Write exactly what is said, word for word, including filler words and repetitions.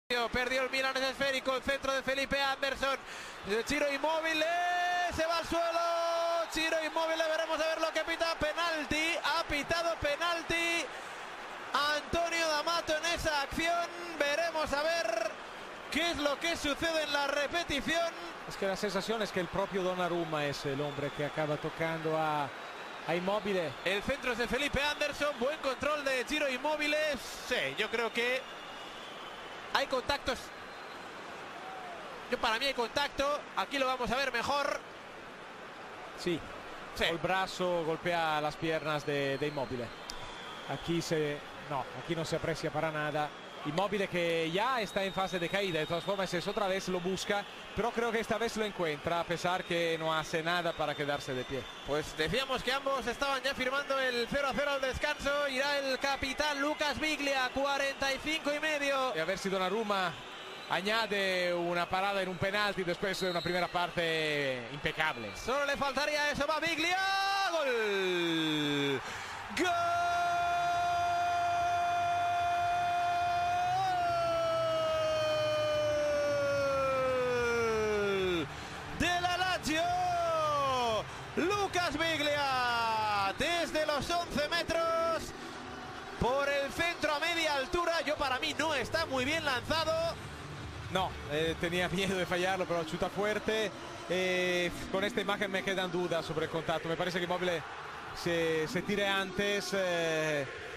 Perdió el Milan, es esférico, el centro de Felipe Anderson, Ciro Immobile, se va al suelo, Ciro Immobile, veremos a ver lo que pita, penalti, ha pitado penalti Antonio D'Amato en esa acción, veremos a ver qué es lo que sucede en la repetición. Es que la sensación es que el propio Donnarumma es el hombre que acaba tocando a, a Immobile. El centro es de Felipe Anderson, buen control de Ciro Immobile, sí, yo creo que hay contactos. Yo para mí hay contacto. Aquí lo vamos a ver mejor. Sí, sí. El brazo golpea las piernas de, de Immobile. Aquí se... No, aquí no se aprecia para nada. Immobile que ya está en fase de caída. De todas formas es otra vez, lo busca. Pero creo que esta vez lo encuentra, a pesar que no hace nada para quedarse de pie. Pues decíamos que ambos estaban ya firmando el cero a cero al descanso. Irá el capitán Lucas Biglia, cuarenta y cinco y medio. Y a ver si Donnarumma añade una parada en un penalti después de una primera parte impecable. Solo le faltaría eso, va Biglia. Gol. Gol. De la Lazio, Lucas Biglia desde los once metros por el centro a media altura. Yo para mí no está muy bien lanzado. No, eh, tenía miedo de fallarlo, pero chuta fuerte. Eh, con esta imagen me quedan dudas sobre el contacto. Me parece que Immobile se, se tire antes. Eh,